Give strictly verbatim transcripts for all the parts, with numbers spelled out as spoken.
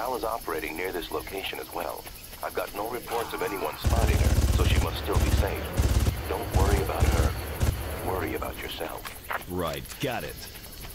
Val is operating near this location as well. I've got no reports of anyone spotting her, so she must still be safe. Don't worry about her. Worry about yourself. Right, got it.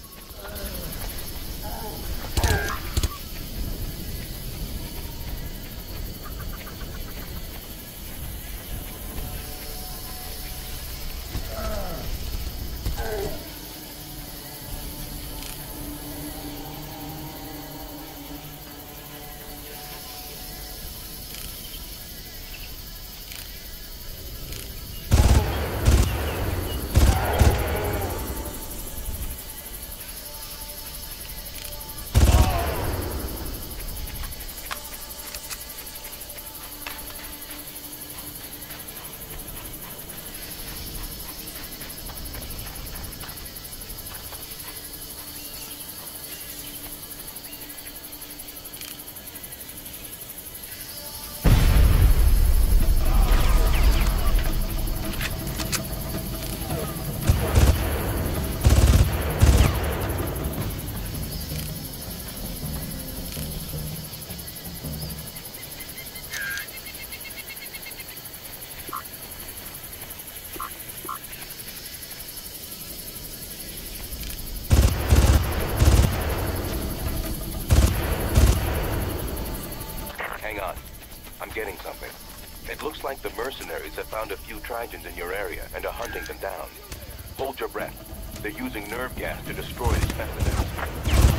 Hang on. I'm getting something. It looks like the mercenaries have found a few Trigens in your area and are hunting them down. Hold your breath. They're using nerve gas to destroy these specimens.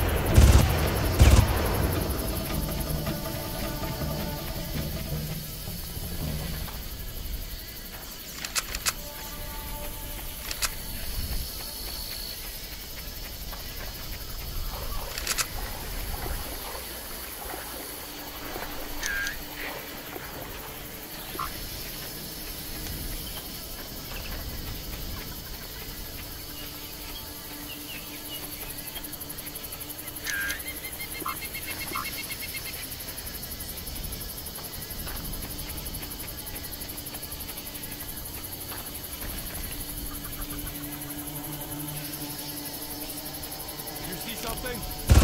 Something?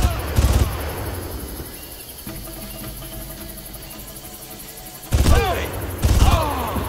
Hey! Ah!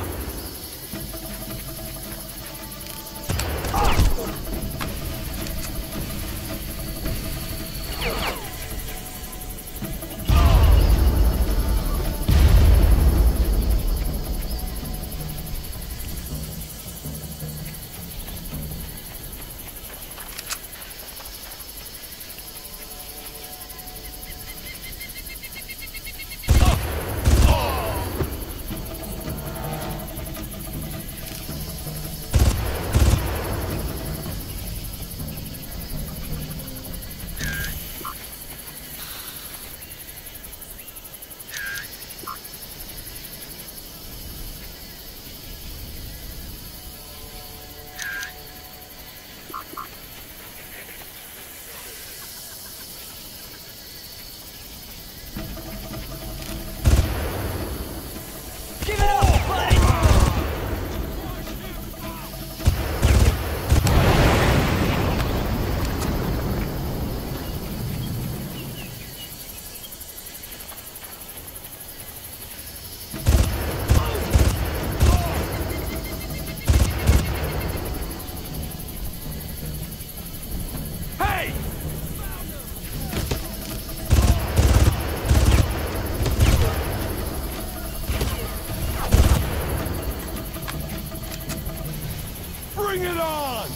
Bring it on!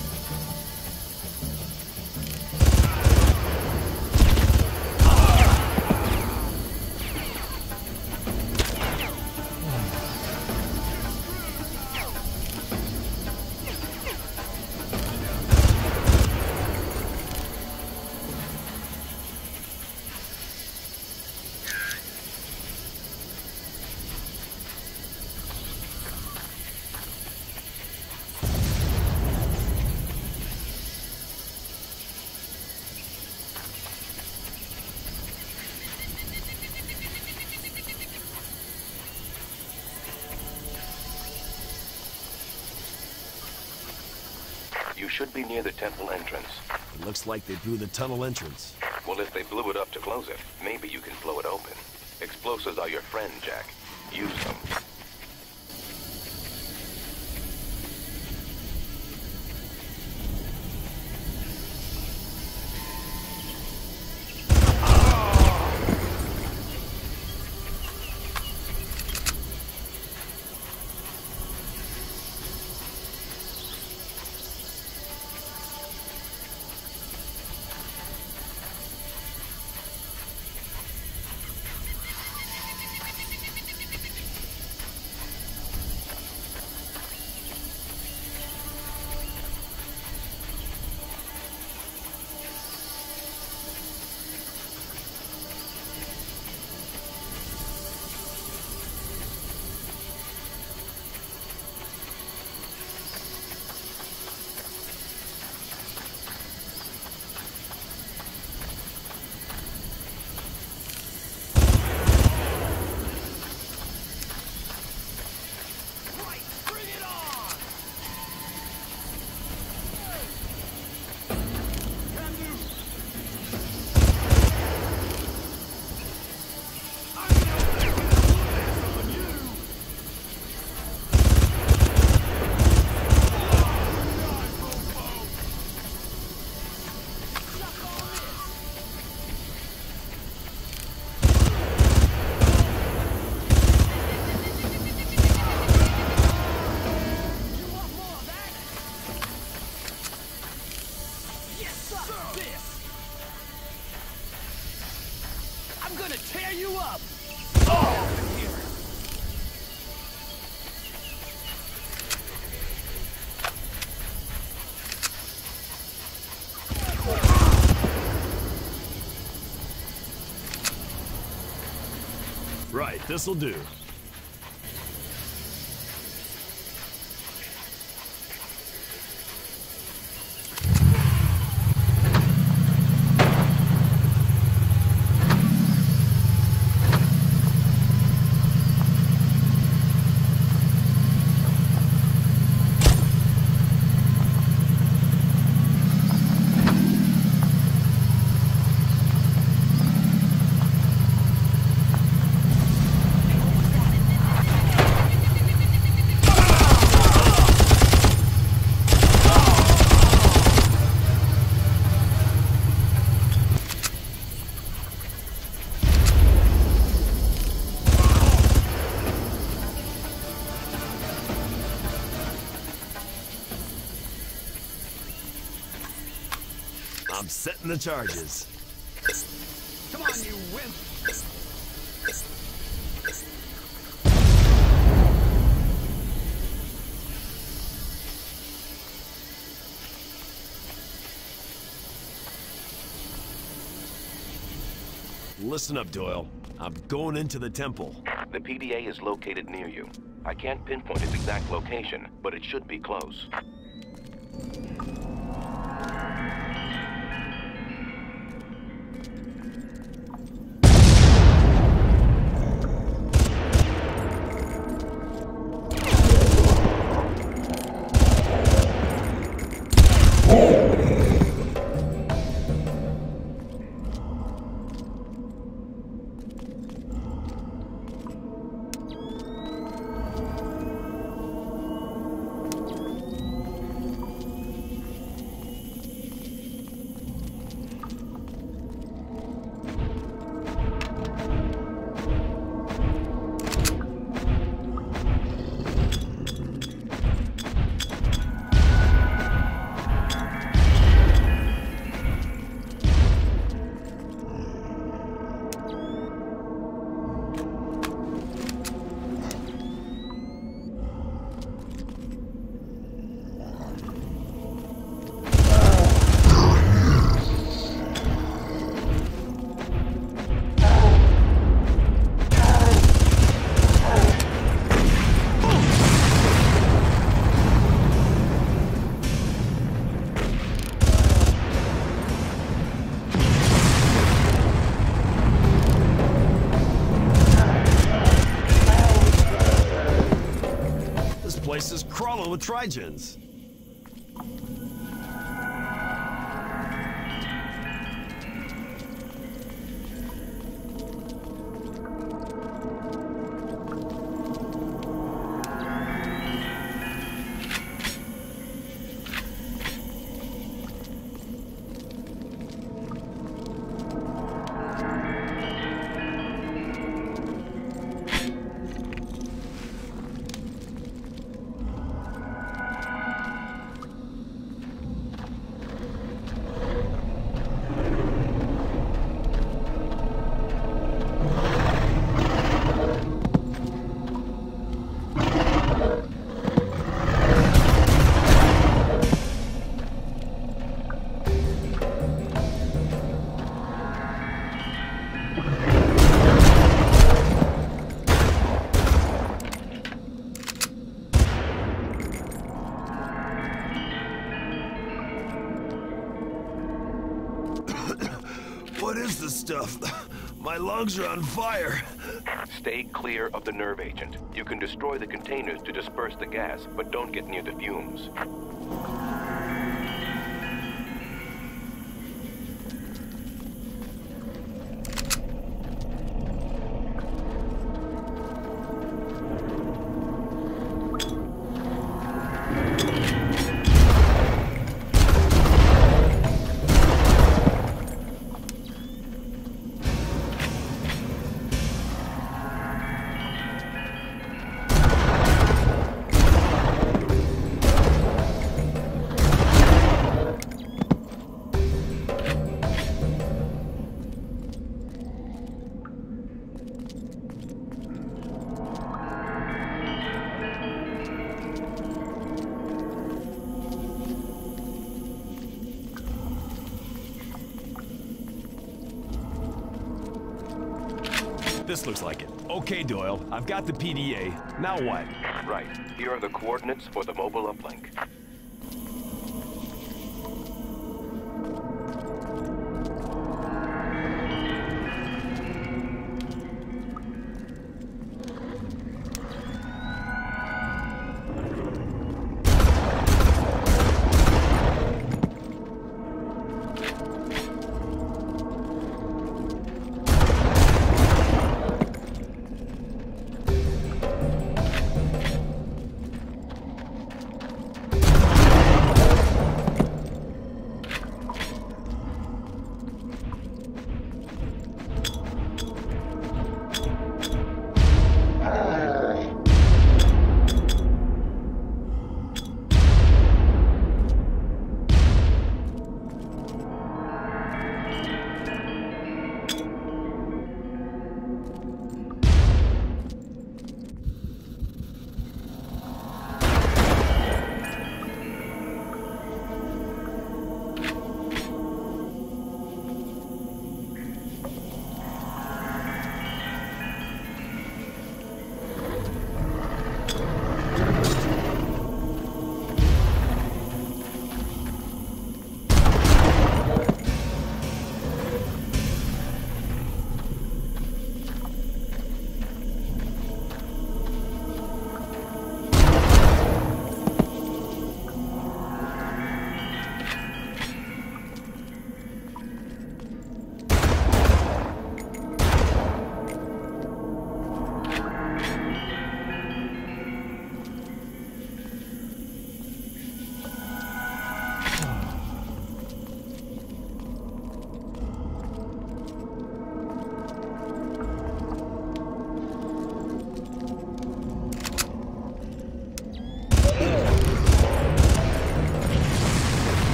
You should be near the temple entrance. It looks like they blew the tunnel entrance. Well, if they blew it up to close it, maybe you can blow it open. Explosives are your friend, Jack. Use them. Right, this'll do. I'm setting the charges. Come on, you wimp! Listen up, Doyle. I'm going into the temple. The P D A is located near you. I can't pinpoint its exact location, but it should be close. This place is crawling with Trigens. is this stuff? My lungs are on fire. Stay clear of the nerve agent. You can destroy the containers to disperse the gas, but don't get near the fumes. This looks like it. Okay, Doyle, I've got the P D A. Now what? Right. Here are the coordinates for the mobile uplink.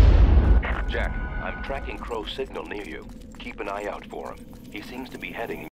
Signal near you. Keep an eye out for him. He seems to be heading